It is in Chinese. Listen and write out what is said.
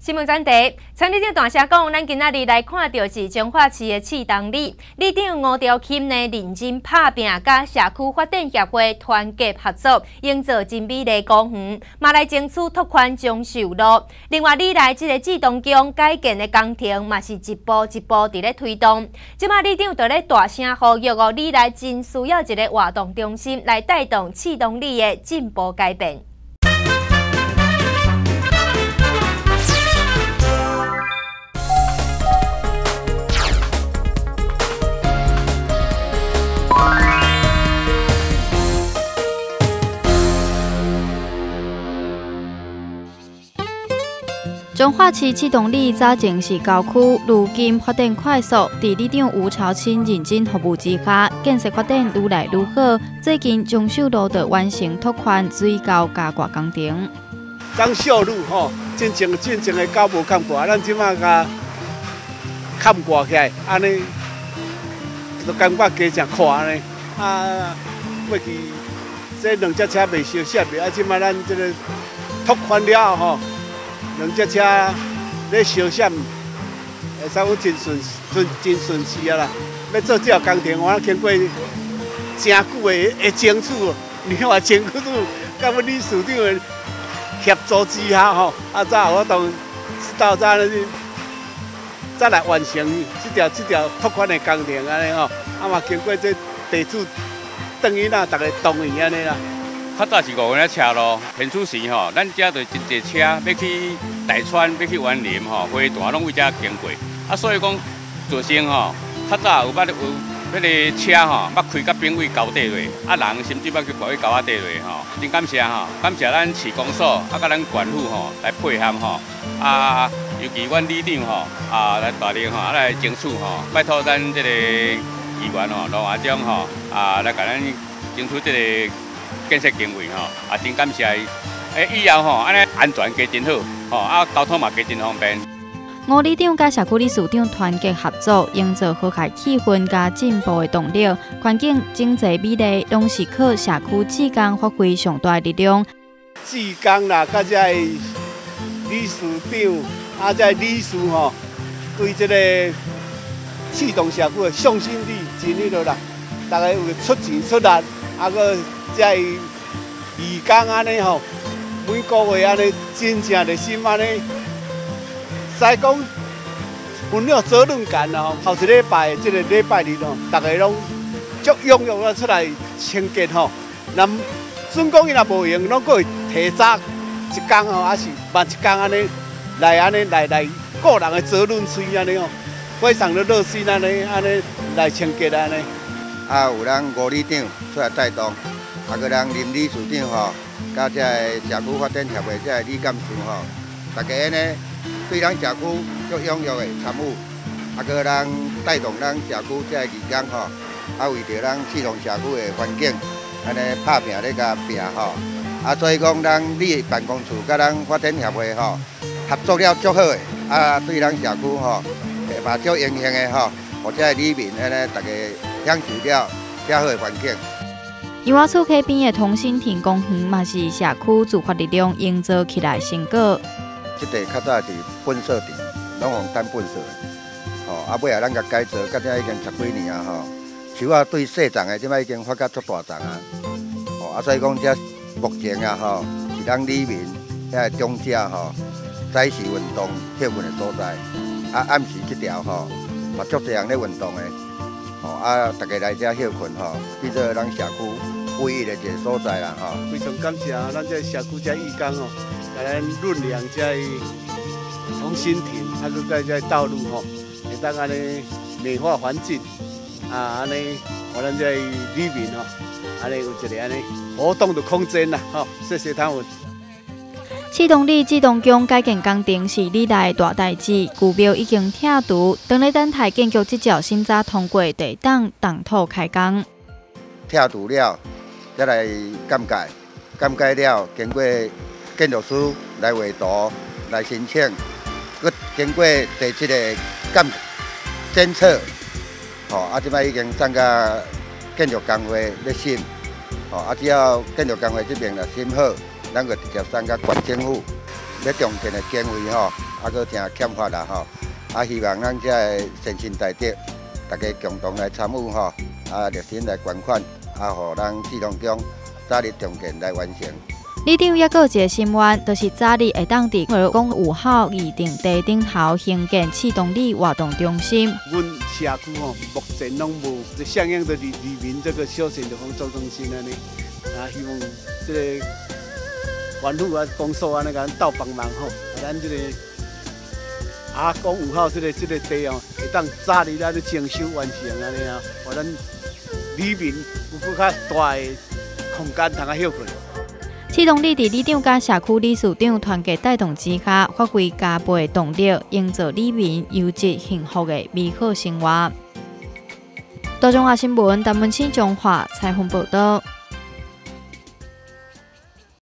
新闻专题，参里长大声讲，咱今仔日来看到是彰化市的启东里，里长吴朝钦呢认真打拼，甲社区发展协会团结合作，营造真美丽公园，嘛来争取拓宽中寿路。另外，里内这个志东宫改建的工程嘛是一步一步伫咧推动。即马里长就咧大声呼吁哦，里内真需要一个活动中心来带动启东里的进步改变。 彰化市启东里早前是郊区，如今发展快速，伫里长吴朝钦认真服务之下，建设发展愈来愈好。最近中寿路就完成拓宽水沟加挂工程。 彰寿路吼，进前的沟无看过，咱即马甲看挂起来，安尼就感觉加诚宽安尼。过去这两只车袂相涉的，即马咱这个拓宽了吼。两只车咧相闪，会使讲真顺利啊啦！要做这条工程，我经过真久的争取，你看我争取，甲阮理事长的协助之下吼，才有法度到再来完成这条拓宽的工程安尼吼，嘛经过这地主等于大家同意安尼啦。 较早是5个车路，现此时吼，咱遮就真侪车要去大川，要去园林吼，花坛拢为遮经过。所以讲造成吼，较早有迄个车吼，捌开到兵位高底落，人甚至捌去跑去高底落吼。真感谢吼，感谢咱市公所甲咱县府吼来配合吼。尤其阮里长吼来大力吼，来争取吼，拜托咱这个议员吼罗华忠吼来甲咱争取这个。建设经费吼，真感谢伊。以后吼，安尼安全加真好，交通嘛加真方便。 吴里长甲社区理事长团结合作，营造和谐气氛加进步的动力，环境整齐美丽，拢是靠社区志工发挥上大力量。 志工啦，甲这理事长，这理事吼，对这个启东社区的向心力真迄落啦，大家有出钱出力，个。这义工安尼吼，每个月安尼真正热心安尼，使讲分了责任感啦吼。后一礼拜这个礼拜日吼，大家拢足踊跃了出来清洁吼。那准讲伊若无用，拢阁会提早一工吼，还是慢一工安尼来个人的责任区安尼吼，非常的热心安尼来清洁安尼。 有咱吴里长出来带动。个人林理事长吼，甲这社区发展协会这李干事吼，大家呢对咱社区足踊跃的参与，个人带动咱社区这义工吼，为着咱启东社区的环境，安尼拍拼咧甲拼吼，所以讲咱里办公处甲咱发展协会吼合作了足好的，对咱社区吼嘛足荣幸的吼，或者里面安尼大家享受了较好的环境。 油画厝溪边的同心亭公园，嘛是社区自发力量营造起来成果。 这地较早是粪扫场，拢用单粪扫的，尾咱甲改造，到这已经10几年啊吼。树对细丛的，即摆已经发甲足大丛啊，所以讲这目前啊吼，是咱里面遐中者吼，早时运动休困的所在，暗时这条吼，嘛足侪人咧运动的，大家来这休困吼，变做咱社区。唯一的一个所在啦，吼！ 非常感谢咱这社区这义工吼，甲咱润良这同心亭，佮甲这道路吼，会当安尼美化环境，安尼互咱这里面吼，安尼有一个安尼活动的空间啦，吼！谢谢他们。 启东里志东宫改建工程是里内大代志，旧庙已经拆除，当咧等待建局即照审查通过地档动土开工。 拆除了。再来监改了，经过建筑师来画图、来申请，佮经过第7个检测，即摆已经送到建筑工会咧审，只要建筑工会这边若审好，咱就直接送到县政府，要重建的经费搁真欠发啦吼。希望咱这个先进大德，大家共同来参与吼，热心来捐款，互咱志同乡早日重建来完成。 里长也有一个心愿，就是早日会当伫2月5号议定地顶头兴建市动力活动中心。 阮社区吼，目前拢无相应的里民这个休闲的工作中心安尼，希望这个环府啊、公所安尼甲咱斗帮忙吼，咱这个讲5号这个地哦，会当早日来征收完成安尼啊，互咱里民有更较大的空间通啊休困。 市动力伫里长甲社区理事长团结带动之下，发挥加倍动力，营造里民优质幸福的美好生活。大中华新闻陈文清中华采访报道。